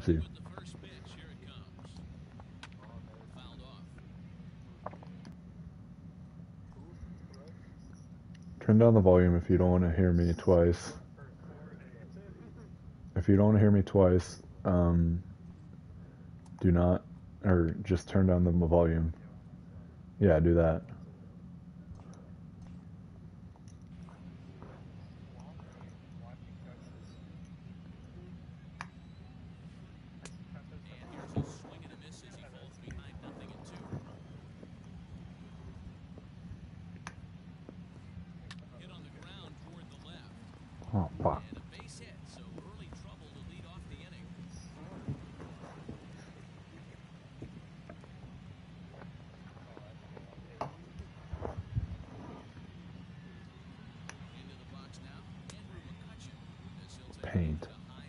See. Turn down the volume if you don't want to hear me twice. If you don't want to hear me twice, do not, or just turn down the volume. Yeah, do that. Oh, fuck. Paint.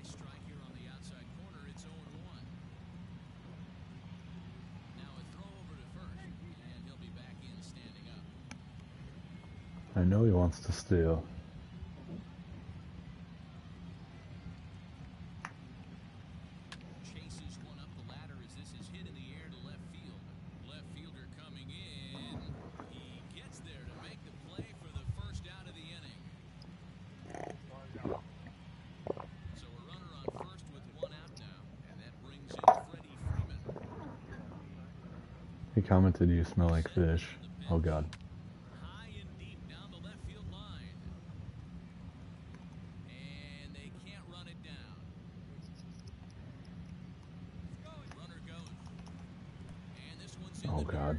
I know he wants to steal. He commented, "You smell like fish." Oh god. Oh god.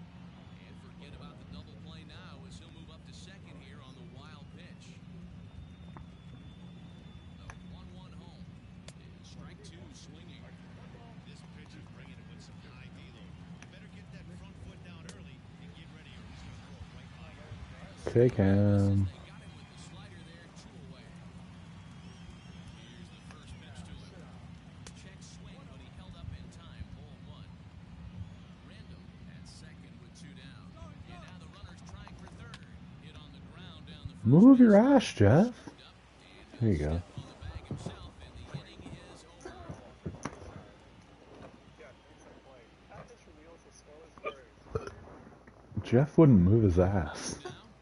Take him. Move your ass, Jeff. There you go. Jeff wouldn't move his ass.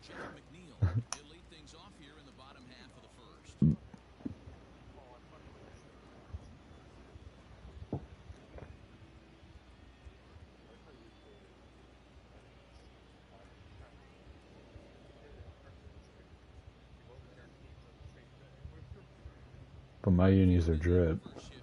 But my unis are drip.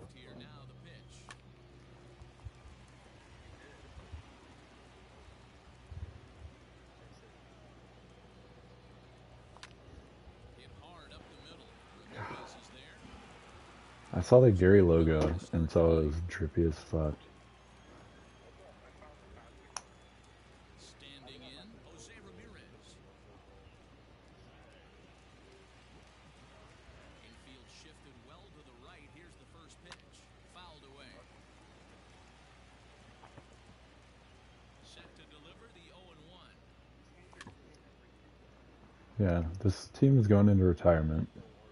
I saw the Gary logo and saw it was drippy as fuck. Yeah, this team is going into retirement.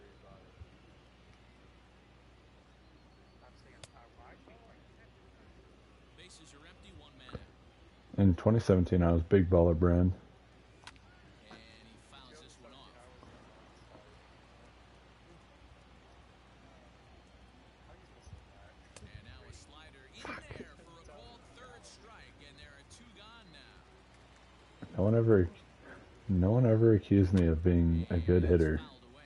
In 2017, I was Big Baller Brand. No one ever accused me of being a good hitter.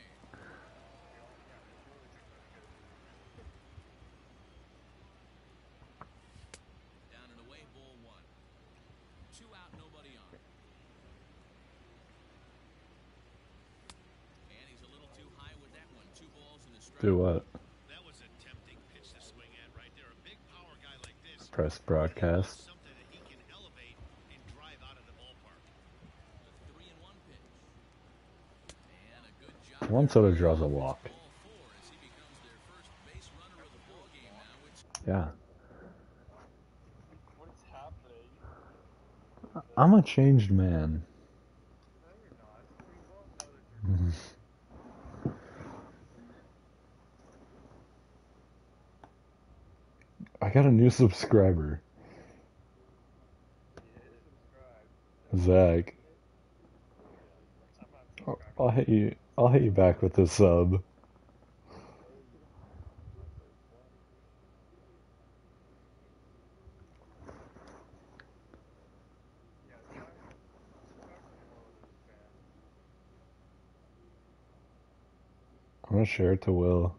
Do what? Press broadcast. Juan Soto draws a walk. Yeah. I'm a changed man. I got a new subscriber. Zach. I'll hit you. I'll hit you back with a sub. I'm gonna share it to Will.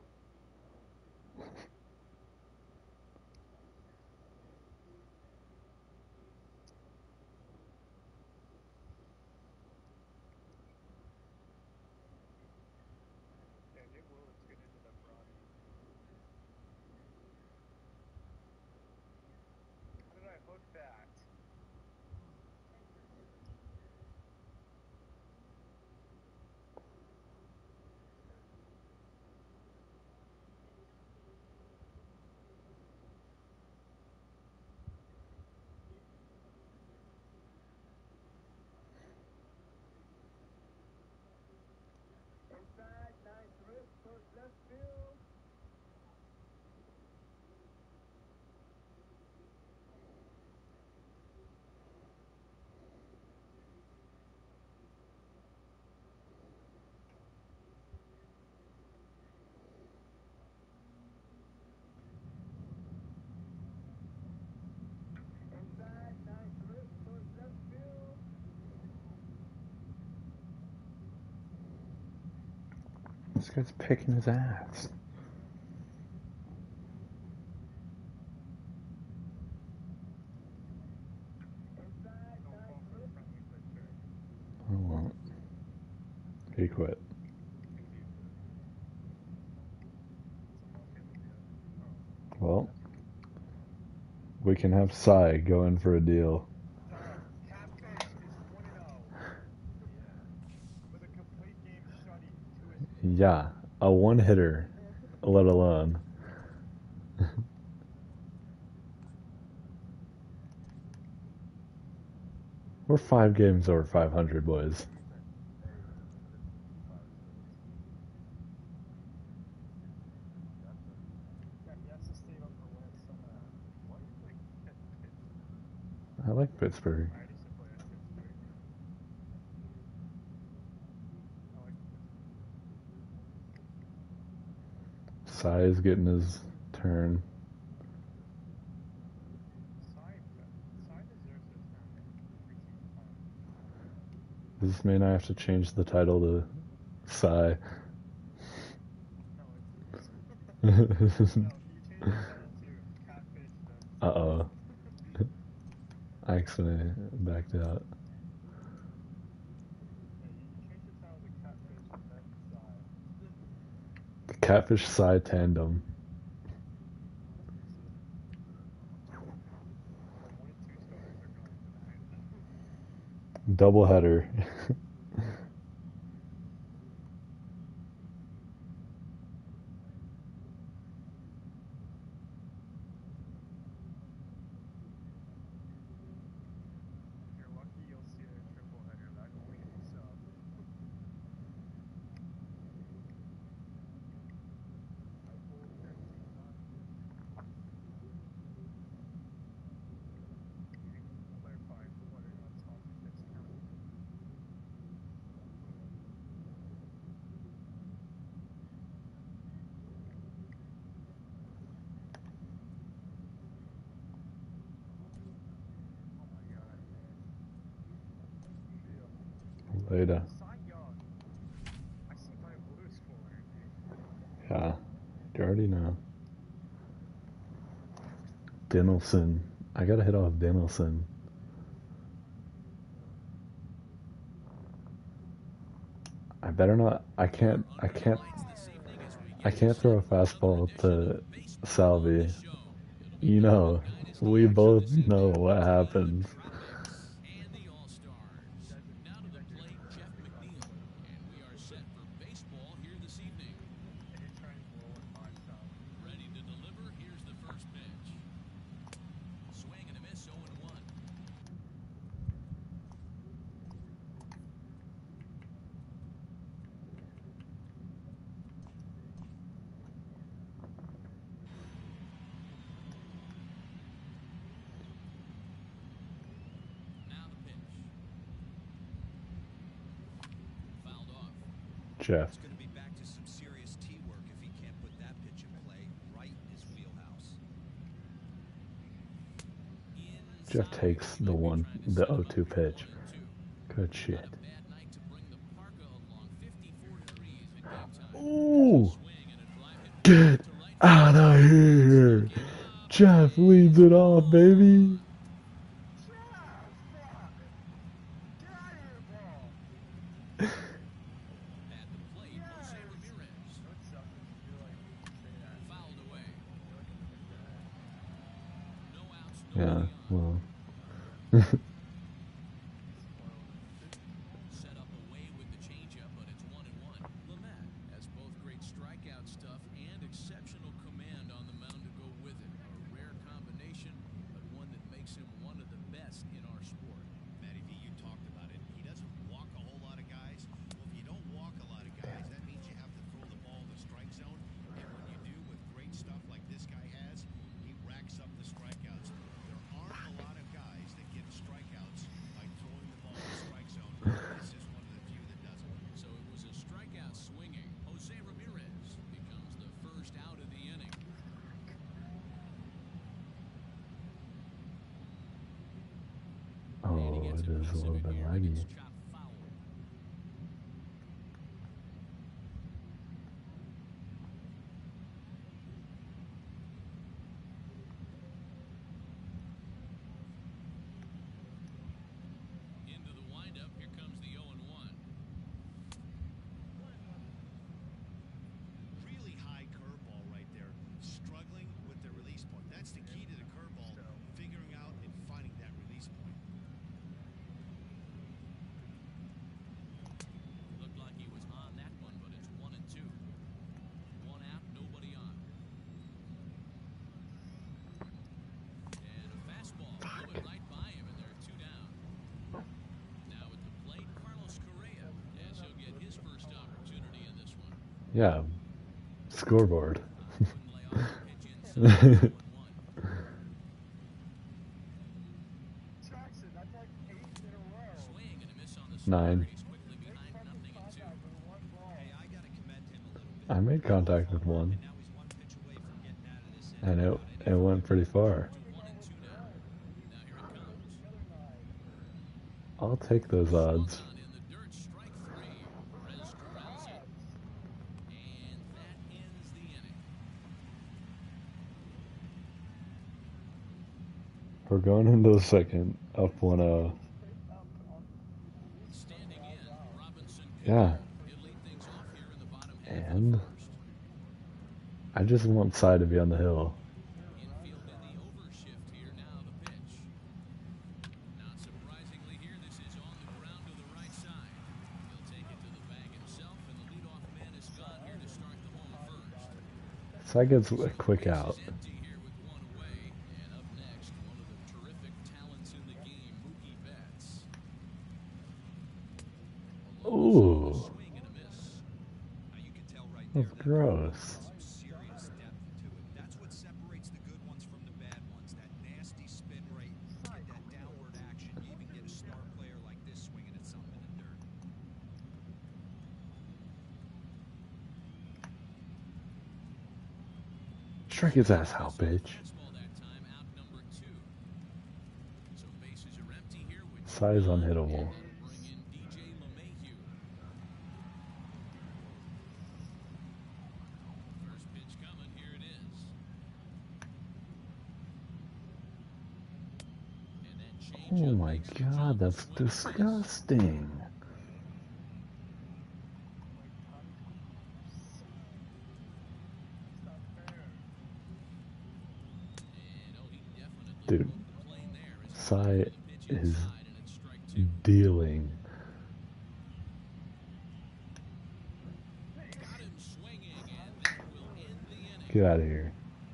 This guy's picking his ass. I won't. He quit. Well, we can have Sai go in for a deal. Yeah, a one hitter, let alone. We're 5 games over 500, boys. I like Pittsburgh. Sai is getting his turn. This may not have to change the title to Sai. Uh-oh. I accidentally backed out. The Catfish Sai tandem. Double header. Later. Yeah, you already know. Dinelson. I gotta hit off Dinelson. I better not. I can't throw a fastball to Salvi. You know, we both know what happens. Jeff. It's going to be back to some serious tee work if he can't put that pitch in play right in his wheelhouse. Jeff takes the 0-2 pitch. Good shit. Ooh! Get out of here! Jeff leads it off, baby! Yeah, well. Set up away with the changeup, but it's 1-1. Lamet has both great strikeout stuff and exceptional command on the mound to go with it. A rare combination, but one that makes him one of the best in our sport. Matty V, you talked about it. He doesn't walk a whole lot of guys. Well, if you don't walk a lot of guys, that means you have to throw the ball in the strike zone. And when you do with great stuff like this guy has, he racks up the strikeouts. There aren't a lot of guys that get strikeouts by throwing the ball in the strike zone. This is one of the few that does it. So it was a strikeout swinging. Jose Ramirez becomes the first out of the inning. Oh, it is a little bit laggy. Into the windup, here comes the 0-1. Really high curveball right there. Struggling with the release point. That's the key to the curveball, figuring out and finding that release point. Looked like he was on that one, but it's 1-2. One out, nobody on. And a fastball going right by him, and they're 2 down. Now at the plate, Carlos Correa, as he'll get his first opportunity in this one. Yeah. Scoreboard. Nine. I made contact with one. And it went pretty far. I'll take those odds. We're going into the second, up 1-0. Yeah. And I just want Cy to be on the hill. Not surprisingly here, this is on the ground to the right side. He'll take it to the bag himself, and the leadoff man is gone here to start the home first. Cy gets a quick out. Empty here with one away, and up next, one of the terrific talents in the game, Mookie Betts. Ooh, Swing and a miss. Now you can tell right that's there gross. some serious depth to it. That's what separates the good ones from the bad ones. That nasty spin rate, get that downward action. You even get a star player like this swinging at something in the dirt. Strike his ass out, bitch. Fastball that time, out number 2. So bases are empty here with Cy's unhittable. bring in DJ LeMahieu. First pitch coming, here it is. And then change Oh my god, that's disgusting. Dude, Cy is dealing. Get out of here.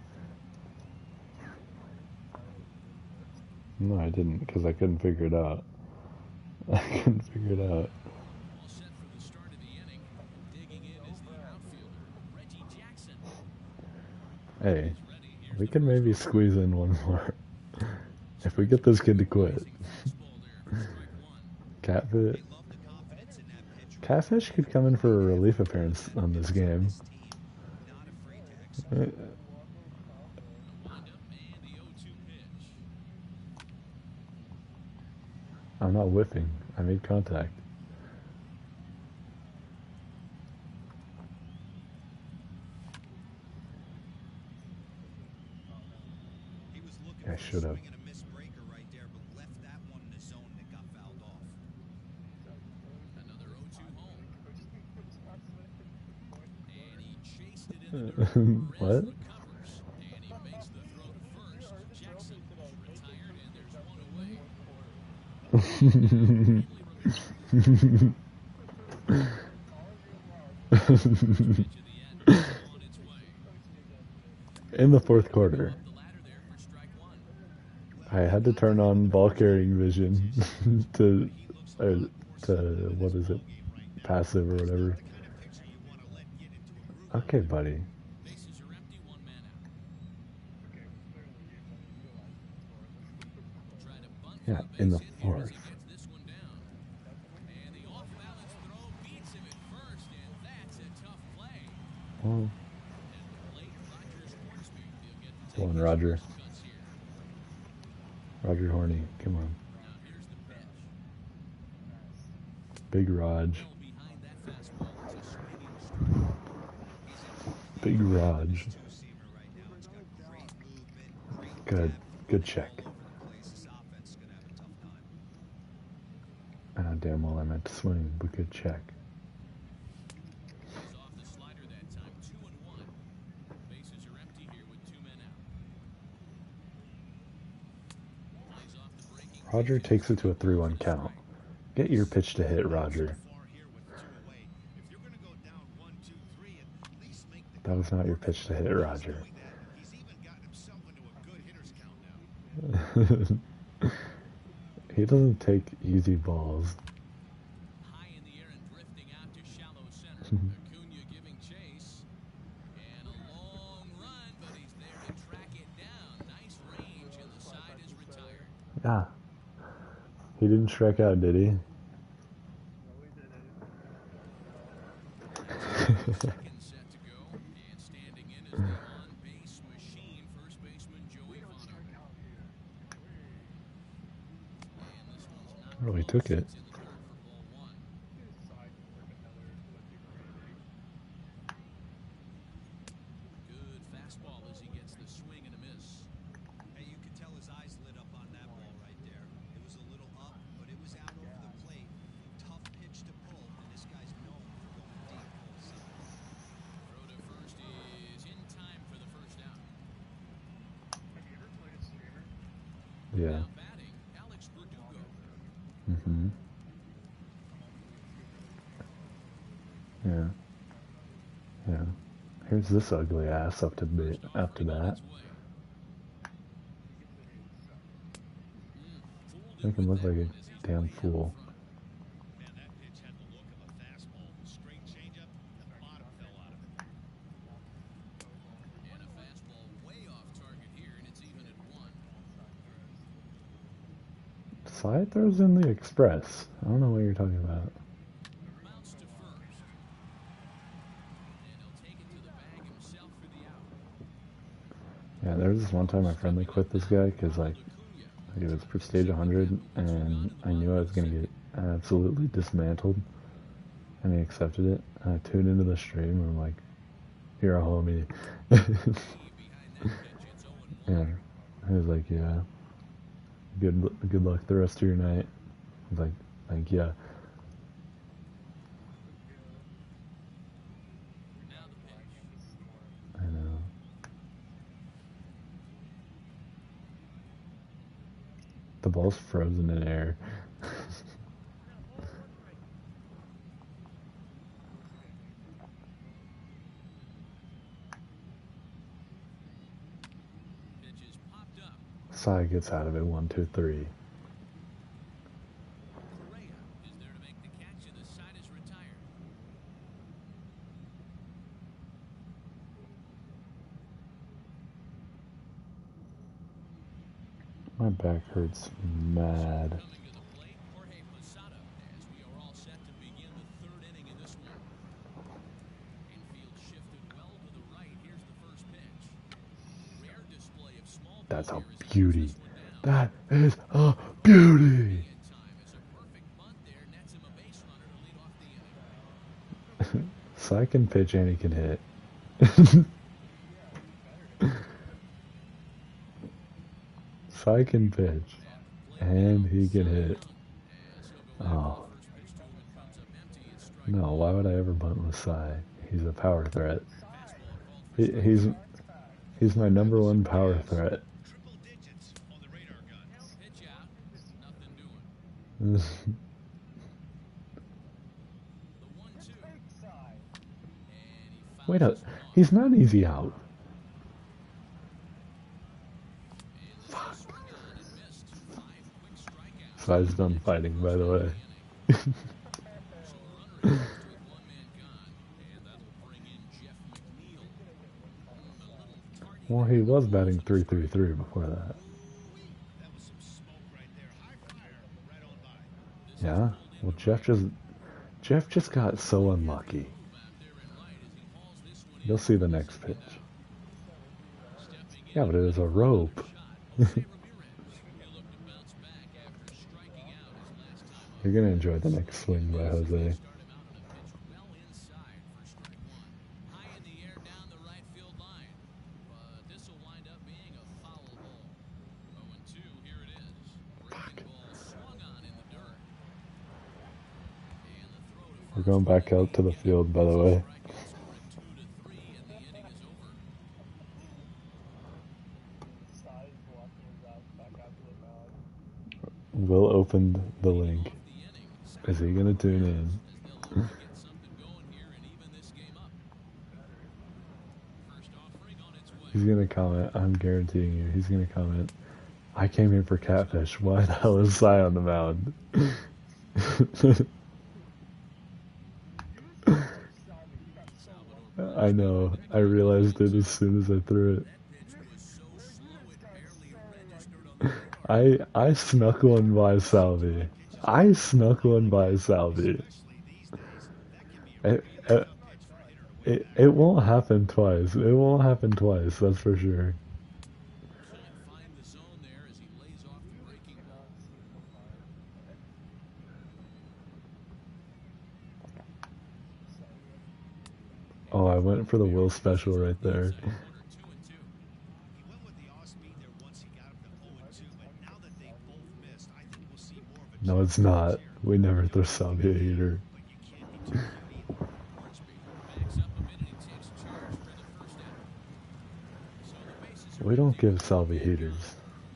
No, I didn't, because I couldn't figure it out. I couldn't figure it out. All set for the start of the inning. Digging in is the outfielder, Reggie Jackson. Hey, we can maybe squeeze in one more. If we get this kid to quit. Catfish Catfish could come in for a relief appearance on this game. I'm not whipping. I made contact. I should have. What? In the fourth quarter, I had to turn on ball carrying vision to what is it, passive or whatever. Okay, buddy. Yeah, in the fourth. Well, come on, Roger. Roger Horny, come on. Big Raj. Big Raj. Good. Good check. I know damn well I meant to swing, but good check. Roger takes it to a 3-1 count. Get your pitch to hit, Roger. That was not your pitch to hit, Roger. He doesn't take easy balls. High in the air and drifting out to shallow center. Acuna giving chase. And a long run, but he's there to track it down. Nice range, and the side is retired. Ah. He didn't strike out, did he? Second set to go, and standing in is the on-base machine, first baseman Joey Votto. And this one's not Really took it. in the dirt for ball one. Good fastball as he gets the swing and a miss. Hey, you could tell his eyes lit up on that ball right there. It was a little up, but it was out over the plate. Tough pitch to pull, and this guy's known for going deep all season. Throw to first is in time for the first out. Yeah. Now batting, Alex Verdugo. Mm-hmm. Yeah. Yeah. Here's this ugly ass up to bit after that. Make him look like a damn fool. Man, that pitch had the look of a fastball. Straight changeup, the bottom fell out of it. And a fastball way off target here, and it's even at one. Side throws in the express. I don't know what you're talking about. Bounce to first. And he'll take it to the bag himself for the out. Yeah, there was this one time I friendly quit this guy because like it was for stage 100 and I knew I was gonna get absolutely dismantled, and he accepted it. And I tuned into the stream and I'm like, "You're a homie." Yeah, he was like, "Yeah, good luck the rest of your night." I was like, "Yeah." Now the pitch. I know. The ball's frozen in air. Pitch is popped up. Sai gets out of it. 1, 2, 3. Correa is there to make the catch, and the side is retired. My back hurts mad. Coming to the plate, Jorge Posada, as we are all set to begin the third inning That's a beauty. That is a beauty. Cy can pitch and he can hit. Cy can pitch and he can hit. Oh. No, why would I ever bunt with Cy? He's a power threat. He's my #1 power threat. Wait up, he's not easy out. Fuck. Cy's done fighting, by the way. Well, he was batting .333 before that. Yeah. Well, Jeff just got so unlucky. You'll see the next pitch. Yeah, but it was a rope. You're gonna enjoy the next swing by Jose. We're going back out to the field, by the way. Will opened the link. Is he gonna tune in? He's gonna comment. I'm guaranteeing you. He's gonna comment. I came here for catfish. Why the hell is Cy on the mound? I know. I realized it as soon as I threw it. I snuck one by Salvi. I snuck one by Salvi. It won't happen twice. It won't happen twice, that's for sure. Oh, I went for the Will special right there. No, it's not. We never throw Salvi a heater. We don't give Salvi heaters.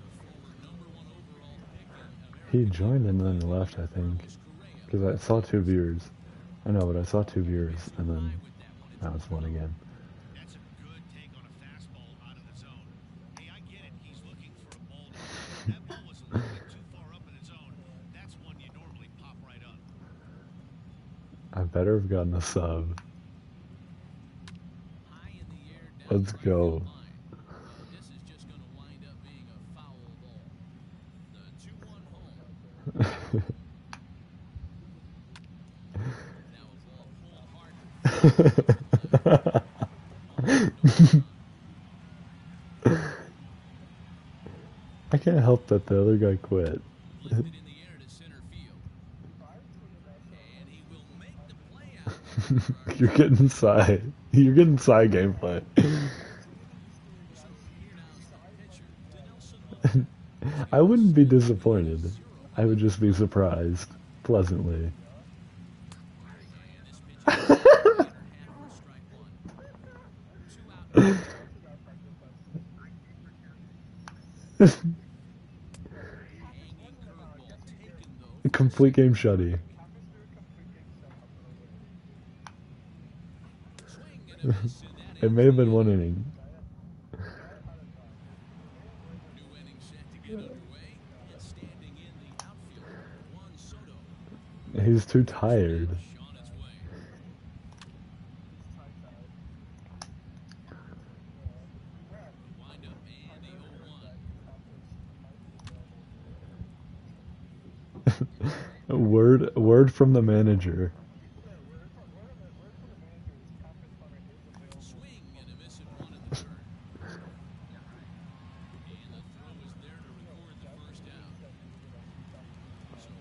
He joined and then left, I think. Because I saw 2 viewers. I know, but I saw 2 viewers, and then now it's 1 again. That's a good take on a fastball out of the zone. Hey, I get it. He's looking for a ball. That ball was a little bit too far up in the zone. That's one you normally pop right up. I better have gotten a sub. Let's go. This is just going to wind up being a foul ball. The 2-1 home. Now a ball pulled hard. I can't help that the other guy quit. Lifted in the air to center field. And he will make the play out. You're getting Cy. You're getting Cy gameplay. I wouldn't be disappointed. I would just be surprised. Pleasantly. Complete game shutty. It may have been 1 inning. He's too tired. Word from the manager.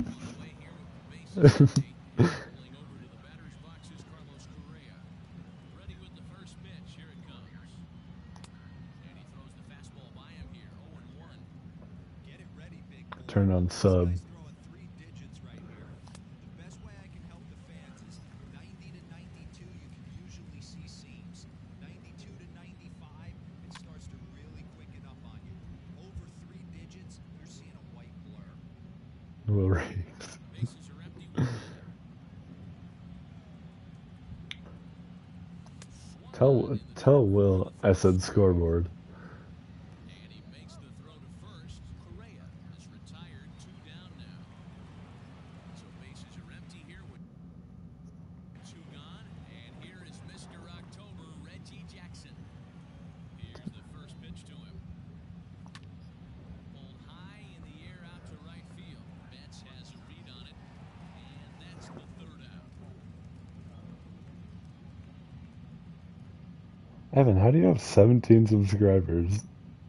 On the way here with the bases empty. Rolling over to the batter's box is Carlos Correa. Ready with the first pitch. Here it comes. And he throws the fastball by him here. 0-1. Get it ready, big boy. Turn on This sub. guy's throwing 3 digits right here. The best way I can help the fans is 90 to 92, you can usually see seams. 92 to 95, it starts to really quicken up on you. Over 3 digits, you're seeing a white blur. Will Reeves. Bases are empty. 1 out. Tell Will I said scoreboard. And he makes the throw to first. Correa is retired. 2 down now. So bases are empty here with 2 gone. And here is Mr. October, Reggie Jackson. Here's the first pitch to him. Pulled high in the air out to right field. Betts has a read on it. And that's the 3rd out. Evan, how do you have 17 subscribers?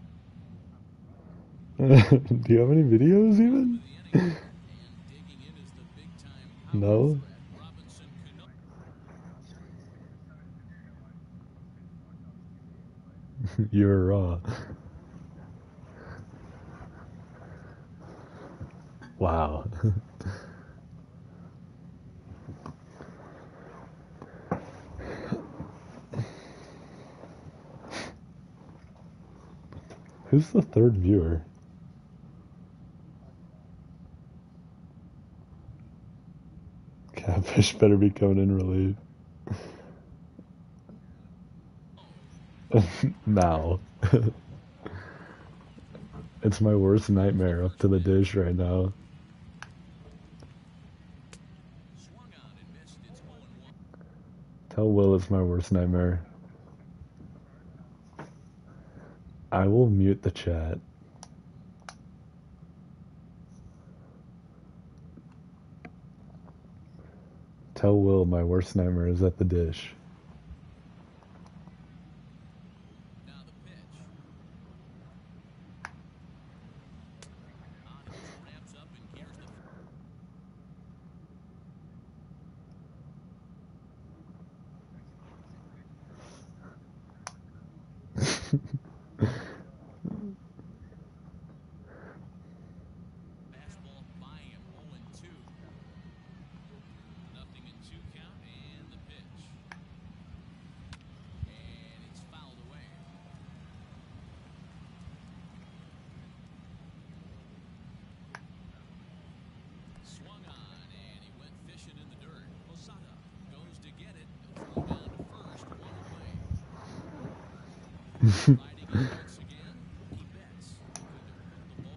Do you have any videos even? To the inning. And digging in is the big-time power No. threat, Robinson Cano. You're raw. Wow. Who's the 3rd viewer? Catfish better be coming in relief. Now. It's my worst nightmare up to the dish right now. Swung on and missed. It's 0-1. Tell Will it's my worst nightmare. I will mute the chat. Tell Will my worst nightmare is at the dish. Now the pitch. Ramps up and here's the fastball by him. 0-2. Nothing in 2 count and the pitch. And it's fouled away. Swung on and he went fishing in the dirt. Posada goes to get it. He'll throw down to first. 1 away. Sliding in once again. He bets. The ball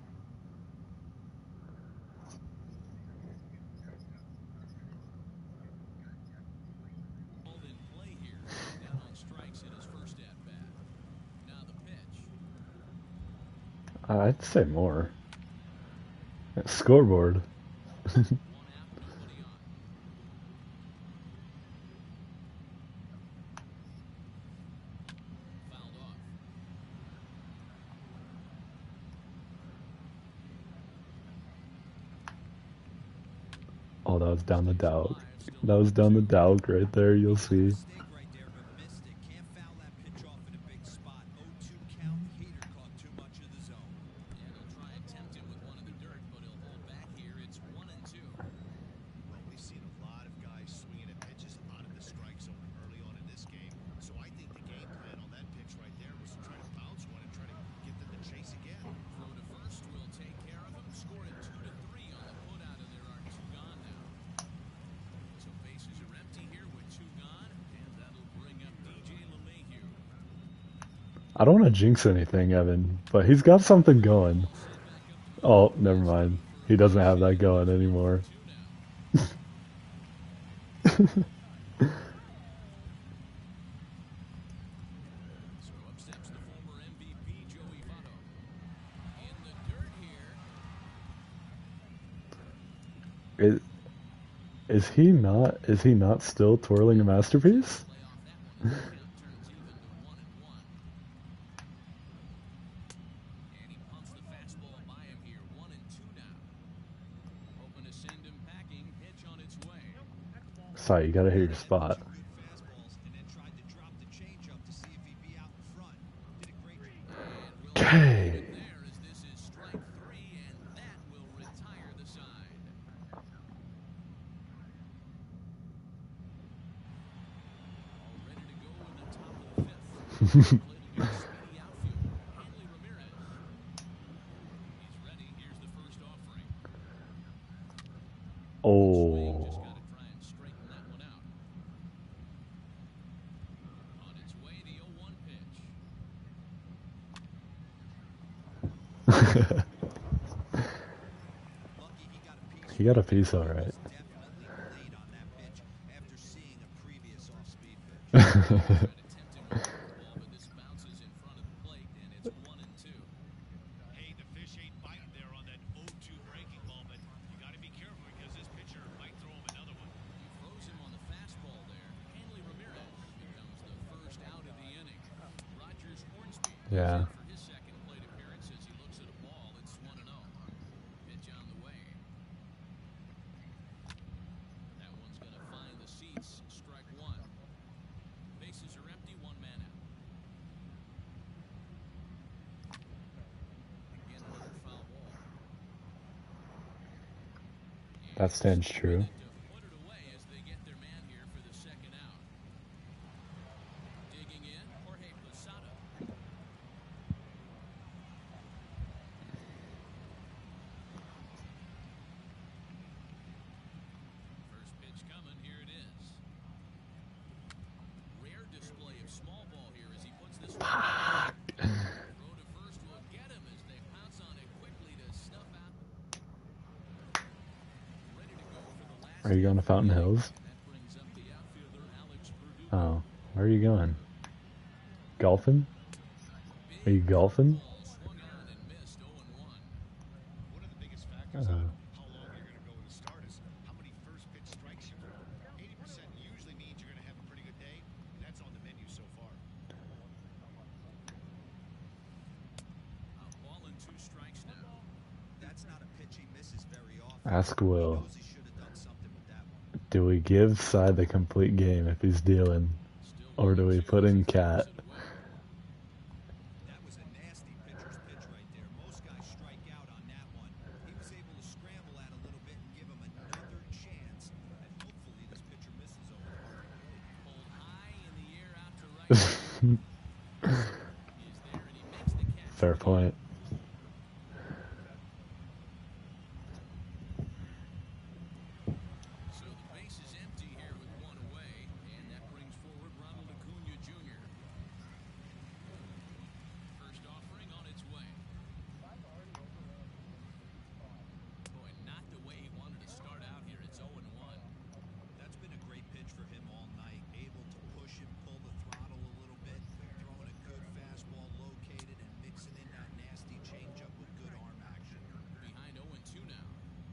in play here. Down on strikes in his first at bat. Now the pitch. I'd say more. Scoreboard. 1 out, nobody on. Fouled off. Oh, that was down the dowel. That was down the dowel right there, you'll see. Mistake right there, but missed it. Can't foul that pitch off in a big spot. 0-2 count. Hader caught too much of the zone. And he'll try and tempt him with one in the dirt, but he'll hold back here. It's 1-2. Well, we've seen a lot of guys swinging at pitches out of the strike zone early on in this game. So I think the game plan on that pitch right there was to try to bounce one and try to get them to chase again. Throw to first will take care of him. Score it 2-3 on the putout, and there are 2 gone now. So bases are empty here with 2 gone, and that'll bring up DJ LeMahieu. I don't want to jinx anything, Evan, but he's got something going. Oh, never mind. He doesn't have that going anymore. 2 now. So up steps the former MVP Joey Votto. In the dirt here. Is he not still twirling a masterpiece? Play off that one. Count turns even to 1-1. And he pumps the fastball by him here. 1-2 now. 0 Sorry, you gotta hit your spot. Good fastballs and then tried to drop the changeup to see if he'd be out in front. Did a great And we'll leave Okay. it there as this is strike three, and that will retire the side. All ready to go in the top of the fifth. Play to new speedy outfield. Hanley Ramirez. He's ready. Here's the first offering. Swing, just Oh. got to try and straighten that one out. On its way, the 0-1 pitch. lucky he got a piece. He got a piece all right. Was definitely late on that pitch after seeing a previous off-speed pitch. Tried attempting a curveball, but this bounces in front of the plate, and it's 1-2. Hey, the fish ain't biting there on that 0-2 breaking ball, but you got to be careful because this pitcher might throw him another one. He throws him on the fastball there. Hanley Ramirez becomes the first out of the inning. Rogers Hornsby Yeah. is in for his second plate appearance as he looks at a ball. It's 1-0. Pitch on the way. That one's going to find the seats. Strike one. Bases are empty. One man out. Again, another foul ball. That stands true. To put it away as they get their man here for the second out. Digging in, Jorge Posada. First pitch coming, here it is. Rare display of small ball here as he puts this one. Throw to first will get him as they pounce on it quickly to snuff out. Ready to go for the last. Are you going to Fountain Hills? And that brings up the outfielder Alex Verdugo. Oh, where are you going? Golfing? Are you golfing? Ball swung on and missed 0-1. One of the biggest factors Uh-huh. on how long you're going to go in the start is how many first pitch strikes you throw. 80% usually means you're going to have a pretty good day, and that's on the menu so far. A ball and two strikes now. That's not a pitch he misses very often. Ask He Will. knows he should have done something with that one. Do we give Cy the complete game if he's dealing? Still Or do we put in Cat? That was a nasty pitcher's pitch right there. Most guys strike out on that one. He was able to scramble that a little bit and give him another chance. And hopefully this pitcher misses over the plate. Pulled high in the air out to right. He's there and he makes the catch. Fair point. So the base is empty here with one away, and that brings forward Ronald Acuna Jr. First offering on its way. Boy, not the way he wanted to start out here. It's 0-1. That's been a great pitch for him all night. Able to push and pull the throttle a little bit. Throwing a good fastball located and mixing in that nasty changeup with good arm action. Behind 0-2 now.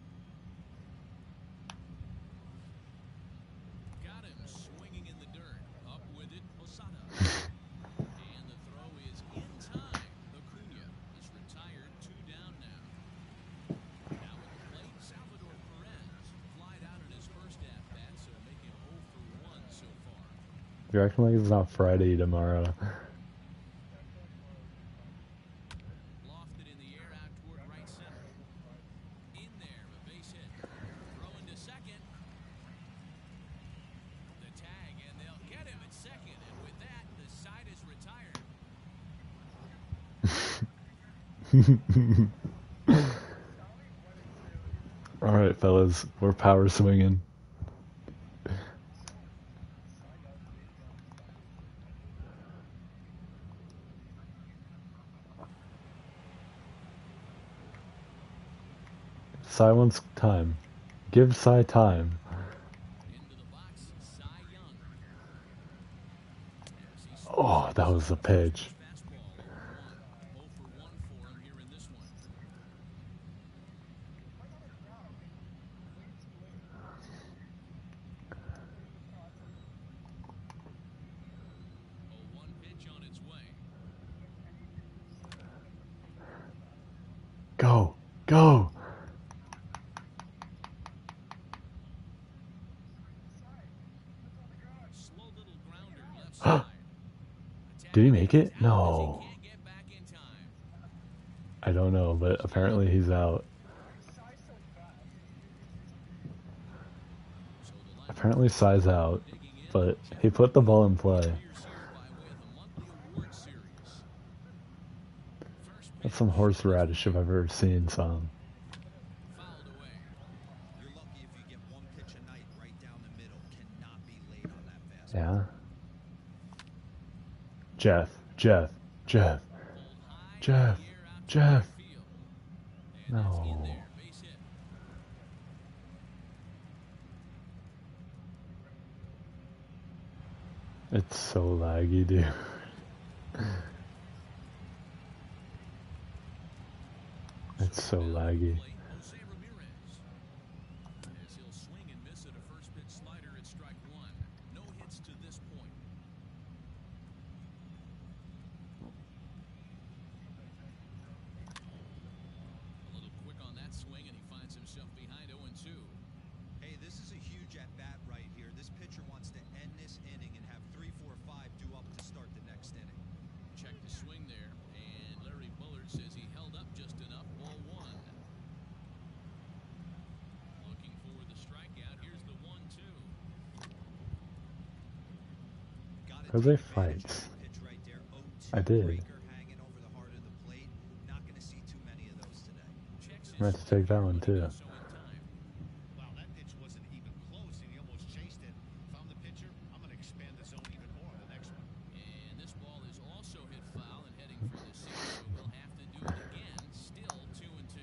Got him swinging in the dirt. Up with it, Posada. And the throw is in time. Acuna is retired. 2 down now. Now at the plate, Salvador Perez. Flied out in his first at-bat, so making 0 for 1 so far. You're acting like it's not Friday tomorrow. Lofted in the air out toward right center. In there, a base hit. Throwing to second. The tag, and they'll get him at second. And with that, the side is retired. All right, fellas, we're power swinging. Cy wants time. Give Cy time. Into the box, Cy Young. As he Oh, that was a pitch. fastball, 0 for 1 for him here in this one. Pitch on its way. Go, go. Did he make it? No. Can't get back in time. I don't know, but apparently he's out. So the line Apparently Sai's out, digging in. but he put the ball in play. Warriors here by way of the monthly award series. First That's some pitch horseradish if I've ever seen some. fouled away. You're lucky if you get one pitch a night right down the middle. Cannot be late on that fastball. Yeah. Jeff. Pulled high Jeff. in the air out to Jeff. right field. And that's in No. there. Base hit. It's so laggy, dude. It's so laggy. Plate, Jose Ramirez. As he'll swing and miss at a first pitch slider at strike one. No hits to this point. A little quick on that swing, and he finds himself behind 0-2. Hey, this is a huge at-bat right here. This pitcher wants to end this inning and have 3, 4, 5 due up to start the next inning. Check the swing there, and Larry Bullard says he held up just enough. Ball one. Looking for the strikeout. Here's the 1-2. Gotta Jose take advantage of fights. that pitch right there. 0-2 I did. breaker hanging over the heart of the plate. Not going to see too many of those today. Checks his I'm going to take that one too. so in time. Wow, that pitch wasn't even close, and he almost chased it. Found the pitcher. I'm going to expand the zone even more on the next one. And this ball is also hit foul and heading for the seat, so we'll have to do it again. Still 2-2.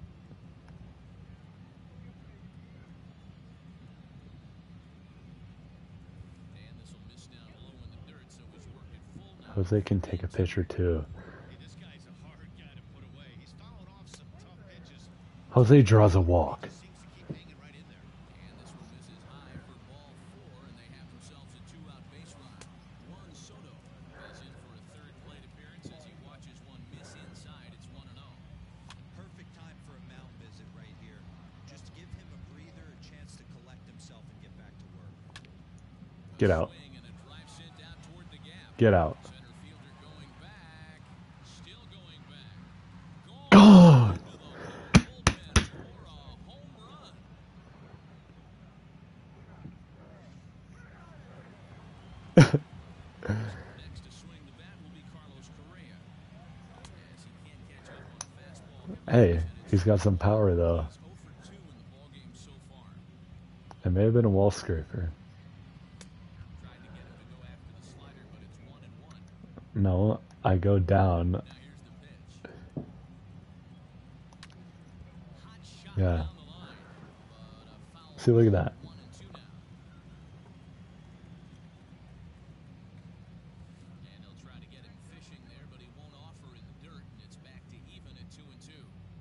And this will miss down low in the dirt, so he's worked it full now. Jose can take a pitcher too. Hey, this guy's a hard guy to put away. He's fouled off some tough pitches. Jose draws a walk. Just seems to keep hanging right in there. And this one misses high for ball four, and they have themselves a two-out base runner. Juan Soto is in for a third plate appearance as he watches one miss inside. It's 1-0. Perfect time for a mound visit right here. Just give him a breather, a chance to collect himself and get back to work. Get out. Swing and a drive sent out toward the gap. Get out. Center fielder going back. Still going back. Gone! To the bullpen for a home run. Next to swing the bat will be Carlos Correa. As he can't catch up on a fastball. Hey, he's got some power though. He's 0 for 2 in the ballgame so far. It may have been a wall scraper. Tried to get him to go after the slider, but it's 1-1. No, I go down. Now here's the pitch. Hot shot Yeah. down the line, but a foul See, look at that. 1-2 now. And they'll try to get him fishing there, but he won't offer in the dirt, and it's back to even at 2-2.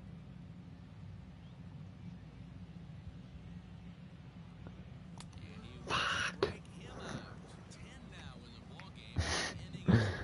And he will strike him out. 10 now in the ballgame. Inning is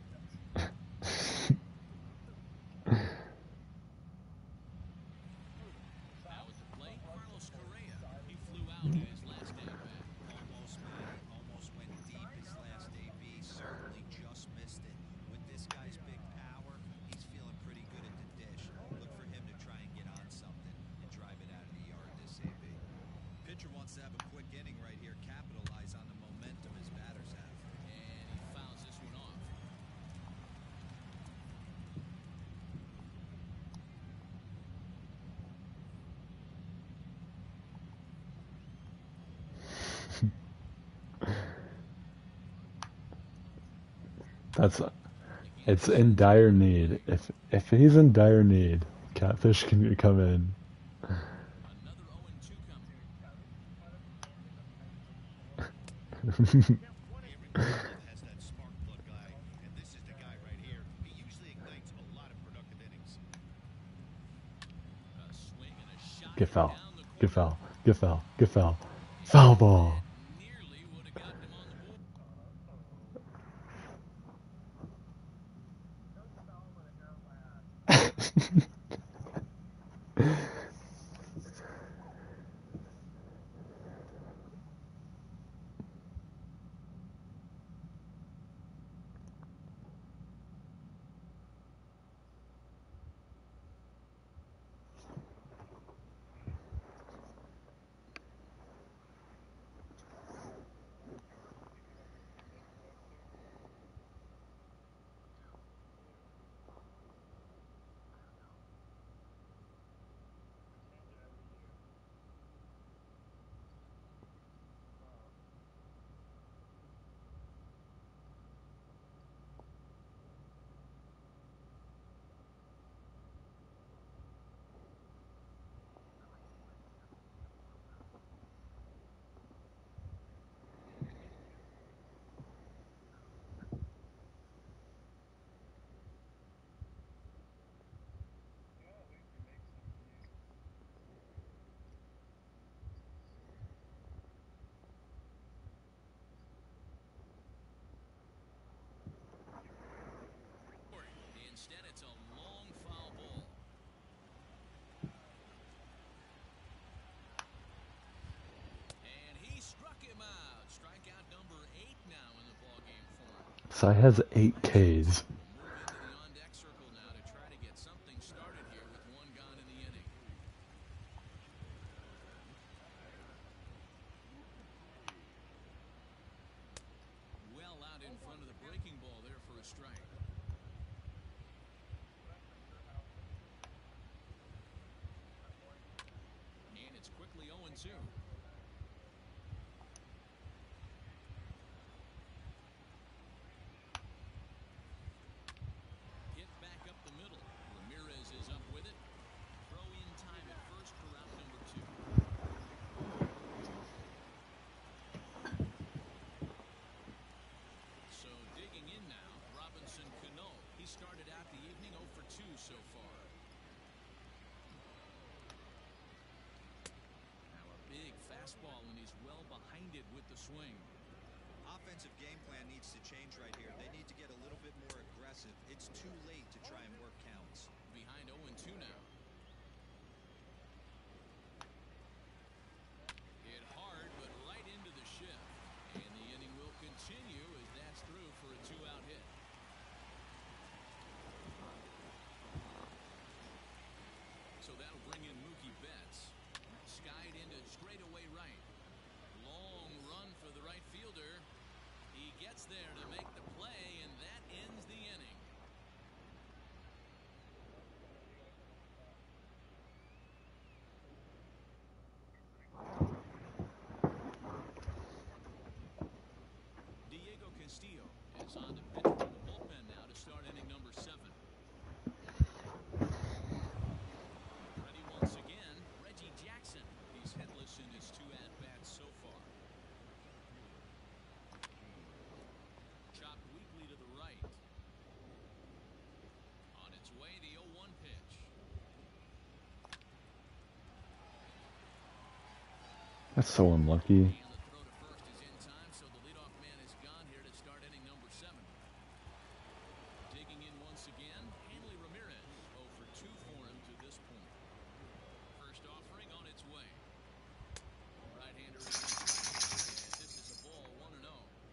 now at the plate, Carlos Correa. He flew out in his last at-bat. Almost, man. Almost went deep his last AB. Certainly just missed it. With this guy's big power, he's feeling pretty good at the dish. Look for him to try and get on something and drive it out of the yard this AB. Pitcher wants to have a quick inning right here, capitalize on the momentum his batters have. And he fouls this one off. That's it's in dire need. If he's in dire need, Catfish can come in. Another 0-2 coming. Everybody has that spark plug guy, and this is the guy right here. He usually ignites a lot of productive innings. A swing and a shot Get foul. down the Get corner. foul. Get foul. Get foul. Foul ball. Nearly would have gotten him on the board. Cy has 8 Ks. Moving to the on-deck circle now to try to get something started here with one gone in the inning. Well out in front of the breaking ball there for a strike. And it's quickly 0-2. Hit back up the middle. Ramirez is up with it. Throw in time at first for out number 2. So digging in now, Robinson Cano. He started out the evening 0 for 2 so far. Now a big fastball, and he's well behind it with the swing. Offensive game plan needs to change right here. They need to get a little bit more aggressive. It's too late to try and work counts. Behind 0-2 now. Hit hard, but right into the shift. And the inning will continue as that's through for a 2-out hit. So that'll bring in Mookie Betts. Skied into straightaway right. Long run for the right fielder. He gets there to make the play, and that ends the inning. Diego Castillo is on to pitch from the bullpen now to start inning number 7. Ready once again, Reggie Jackson. He's hitless in his 2 at-bats so far. Chopped weakly to the right. On its way, the 0-1 pitch. That's so unlucky. And the throw to first is in time, so the leadoff man is gone here to start inning number 7. Digging in once again, Hanley Ramirez. 0 for 2 for him to this point. First offering on its way. Right-hander is in strike. As this is a ball 1-0.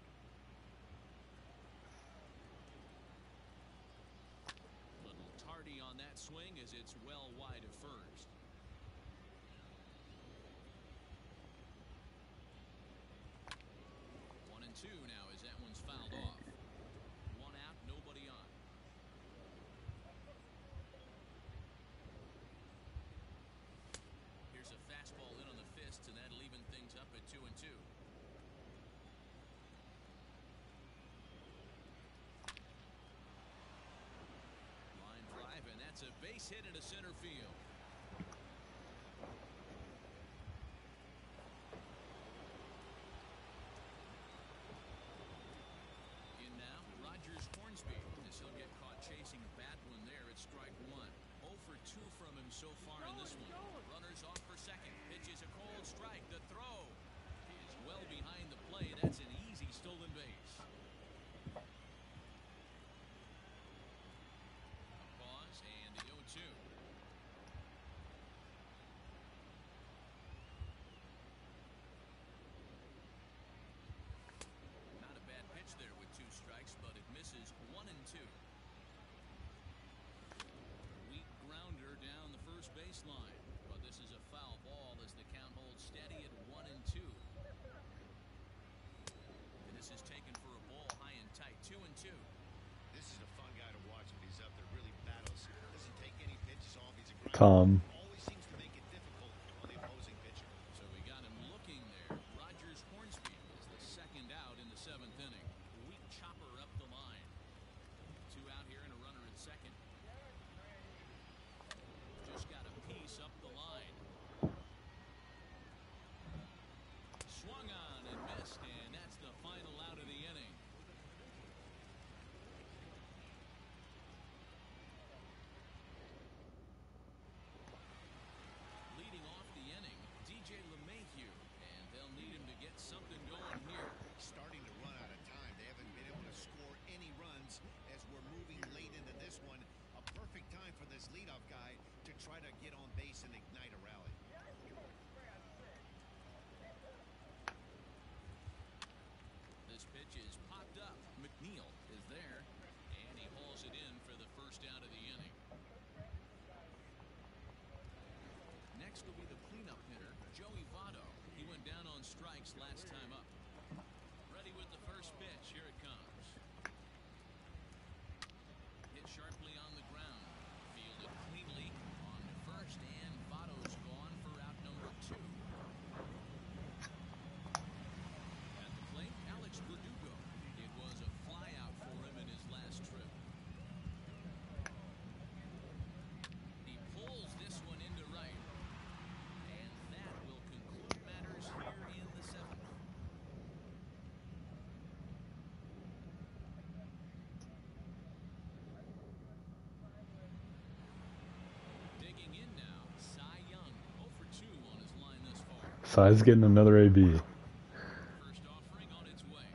Little tardy on that swing as it's well wide of first. 1-2 now as that one's fouled off. 1 out, nobody on. Here's a fastball in on the fists, and that'll even things up at 2-2. Line drive, and that's a base hit into center field. In now, Rogers Hornsby, as he'll get caught chasing a bad one there at strike 1. 0 for 2 from him so far in this one. Runners off for second. Pitches a cold strike. The throw is well behind the plate. That's an easy stolen base. Pause and the 0-2. Not a bad pitch there with 2 strikes, but it misses 1-2. Weak grounder down the first baseline, but this is a foul ball as the count holds steady at 1-2. And this is taken for a ball high and tight, 2-2. This is a fun guy to watch when he's up there. Really battles. Doesn't take any pitches off. He's a grinder. Calm. Always seems to make it difficult on the opposing pitcher. So we got him looking there. Rogers Hornsby is the second out in the 7th inning. Weak chopper up the line. 2 out here and a runner at second. Just got a piece up the line. Swung on and missed, and that's the final out of the inning. Leading off the inning, DJ LeMahieu, and they'll need him to get something going here. Starting to run out of time. They haven't been able to score any runs as we're moving late into this one. A perfect time for this leadoff guy to try to get on base and ignite a rally. This pitch is popped up. McNeil is Next will be the cleanup hitter, Joey Votto. He went down on strikes last time up. Ready with the first pitch. Here it comes. Hit sharply on the ground. Fielded cleanly on to first, and Votto's gone for out number 2. At the plate, Alex Verdugo. It was a flyout for him in his last trip. He pulls this one into right. And that will conclude matters here in the 7th. Digging in now, Cy Young, 0 for 2 on his line thus far. Cy's getting another AB. First offering on its way.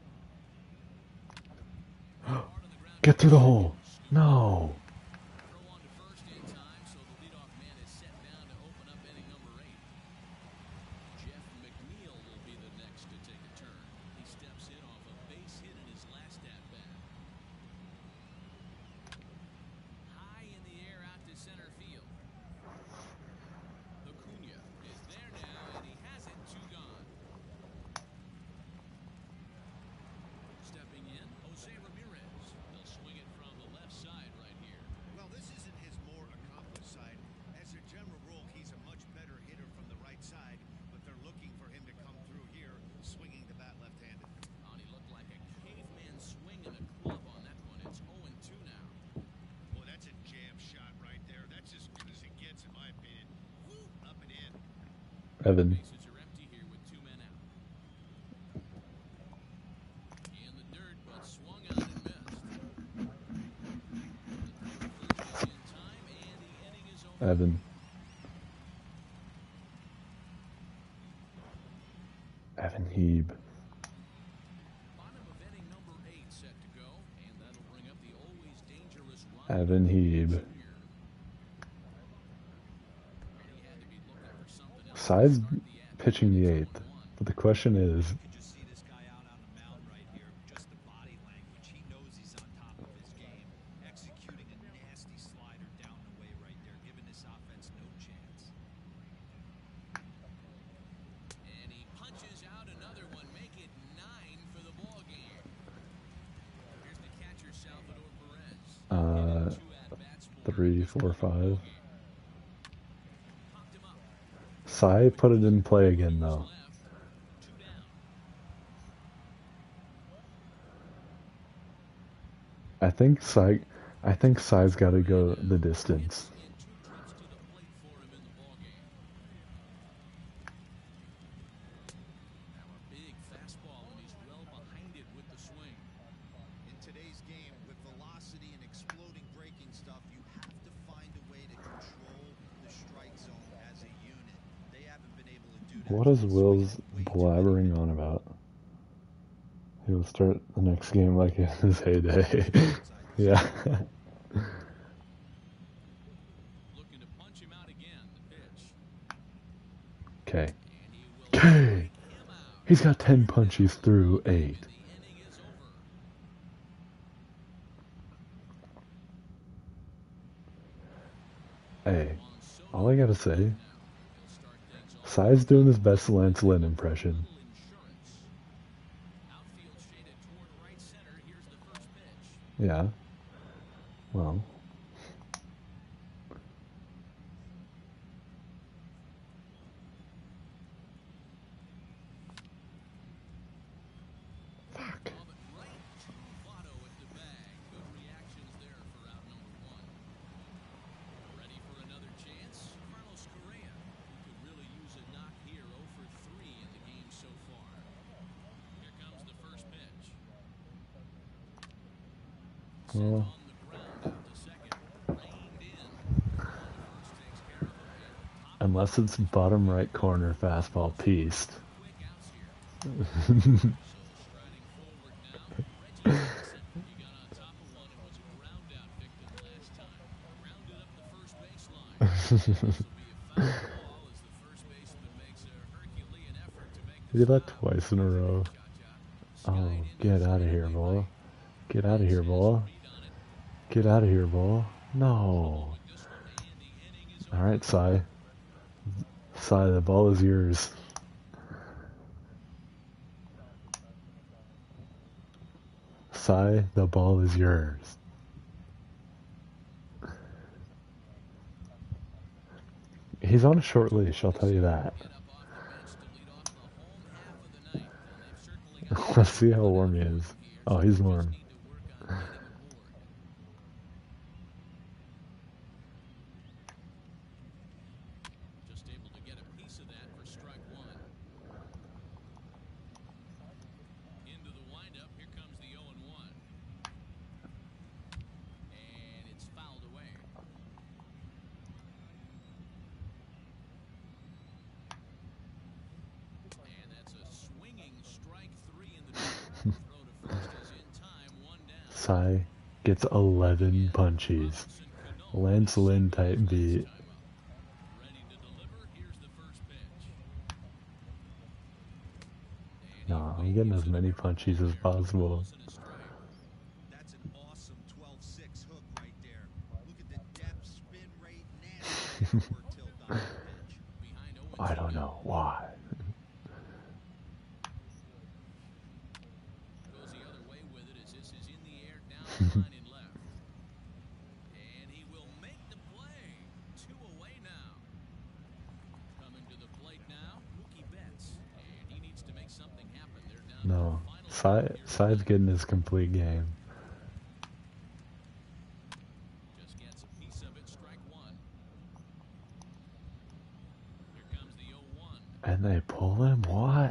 Hard on the ground. Get through the hole. No. Throw on to first in time, so the leadoff man is set down to open up inning number 8. Jeff McNeil will be the next to take a turn. He steps in off a base hit in his last at-bat. High in the air out to center field. Acuna is there now, and he has it. 2 gone. Stepping in, Jose Ramirez. He'll swing it from the left side right here. Well, this isn't his more accomplished side. As a general rule, he's a much better hitter from the right side, but they're looking for him to come through here, swinging the bat left-handed. He looked like a caveman swinging a club on that one. It's 0-2 now. Boy, that's a jam shot right there. That's as good as it gets, in my opinion. Woo, up and in. Evan. Bases are empty here with 2 men out. In the dirt, but swung out and missed. The throw to first is in time, and the inning is over. Evan. Evan Heeb. Bottom of inning number 8 set to go, and that'll bring up the always dangerous Ron Evan Heeb. Jr. He had to be looking for something else. Cy's pitching the 8th. But the question is, You can just see this guy out on the mound right here. Just the body language. He knows he's on top of his game. Executing a nasty slider down the way right there, giving this offense no chance. And he punches out another one, make it 9 for the ball game. Here's the catcher, Salvador Perez. 3, 4, 5. Popped him up. Cy put it in play again though. Left. 2 down. I think Cy's got to go the distance. And 2 trips to the plate for him in the ball game. Now a big fastball, and he's well behind it with the swing. In today's game, with velocity and exploding breaking stuff, you have to find a way to control the strike zone as a unit. They haven't been able to do that. What is Will's blabbering on about? He'll start the next game like in his heyday. Yeah. Looking to punch him out again. The pitch. Okay. And he will Okay. strike him out. He's got 10 punches through 8. And the inning is over. Hey, all I gotta say, Now, he'll start things off Cy's doing his best Lance Lynn impression. with insurance. Outfield shaded toward right center. Here's the first pitch. Yeah. Well. Fuck. Ball it right to Votto at the bag. Good reactions there for out number 1. Ready for another chance? Carlos Correa, who could really use a knock here. 0 for 3 in the game so far. Here comes the first pitch. Sent Well. on the ground out to second. Reined in. First takes care of him. And Unless it's bottom right corner fastball pieced. quick outs here. So striding forward now, Reggie Jackson. He got on top of one and was a ground out victim last time. Grounded up the first baseline. This will be a foul ball as the first baseman makes a Herculean effort to make He did that twice in a row. Oh, get out of here, boy. Get out of here, boy. Get out of here, boy. No. Alright, Cy. Sai, the ball is yours. Sai, the ball is yours. He's on a short leash, I'll tell you that. Get up off the bench to lead off the home half of the night, and they've certainly got Let's see how warm he is. Oh, he's just warm. need to work on getting aboard. Just able to get a piece of that for strike one. Into the windup, here comes the 0-1. And it's fouled away. And that's a swinging strike three in the dirt. Throw to first is in time, one down. Sai gets 11 punchies. Lance Lynn type beat. Ready to deliver. Here's the first pitch. No, I'm getting as many punchies as possible. That's an awesome 12-6 hook right there. Look at the depth, spin rate, nasty downward tilt on that pitch. Behind 0-2. I don't know why. Goes the other way with it as this is in the air down the line in left. And he will make the play. 2 away now. Coming to the plate now, Mookie Betts. And he needs to make something happen. They're down to No. the final Sai's getting his complete game. Just gets a piece of it, strike one. Here comes the 0-1. And they pull him? What?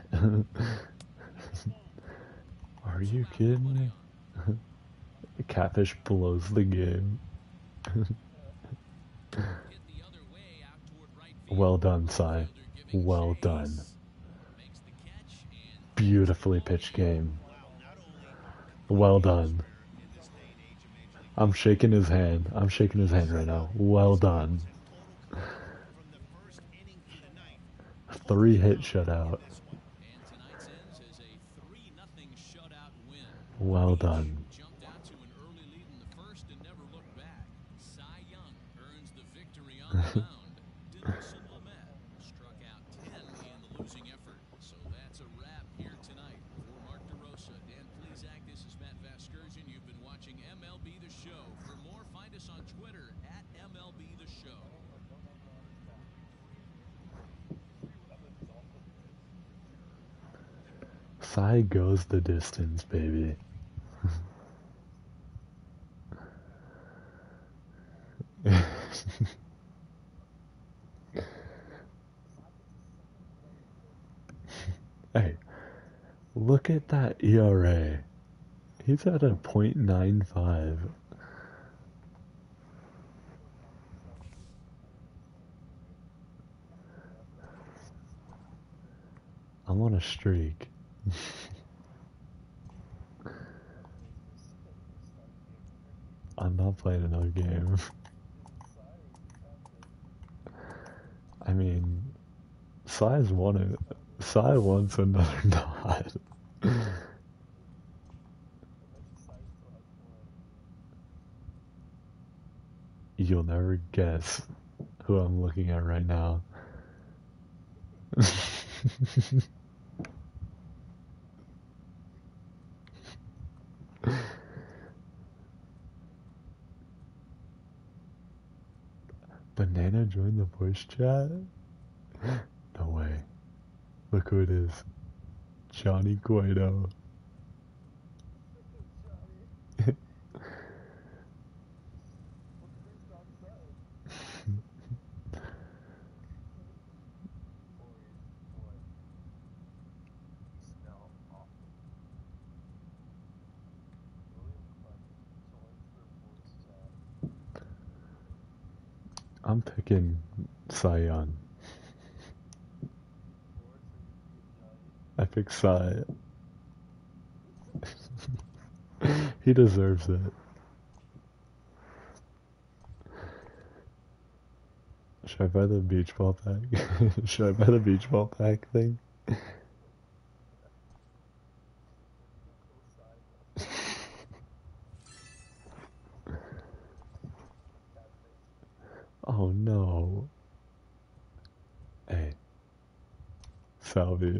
Are you kidding me? Catfish blows the game. Hit the other way out toward right field. Well done, Sai. Well done. Makes the catch and Beautifully pitched game. Well done. I'm shaking his hand. I'm shaking his hand right now. Well done. 3-hit shutout. and tonight's ends as a 3-0 shutout win. Well done. Jumped out to an early lead in the first and never looked back. Cy Young earns the victory on the mound. Dinelson Lamet struck out 10 in the losing effort. So that's a wrap here tonight. For Mark DeRosa, Dan Plesac, this is Matt Vasgersian. You've been watching MLB The Show. For more, find us on Twitter at MLB The Show. Sai goes the distance, baby. Hey, look at that ERA. He's at a .95. I'm on a streak. I'm not playing another game. I mean, Sai wants another nod. You'll never guess who I'm looking at right now. Banana joined the voice chat? No way. Look who it is. Johnny Guaido. I'm picking Cy Young. I pick Cy. He deserves it. Should I buy the beach ball pack? Should I buy the beach ball pack thing? Oh no. Hey. Salvi.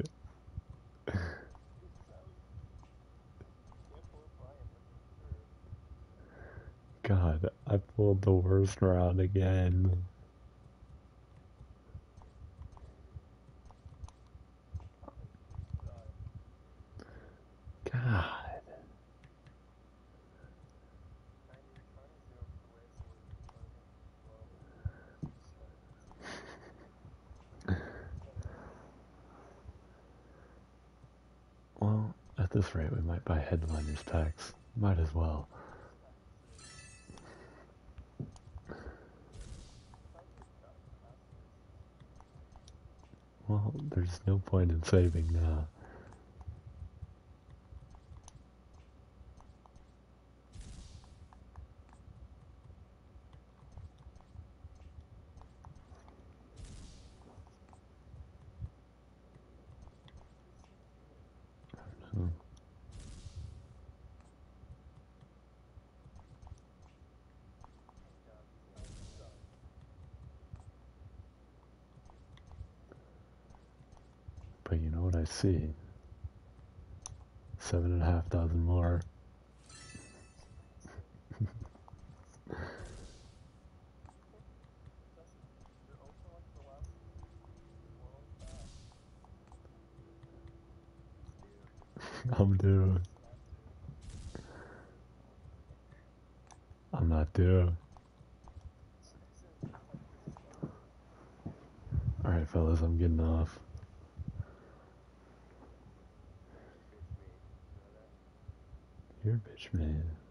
God, I pulled the worst round again. God. Well, at this rate, we might buy headliners packs. Might as well. Well, there's no point in saving now. Hmm. But you know what I see? 7,500 more. I'm due. I'm not due. Alright, fellas, I'm getting off. You're a bitch, man.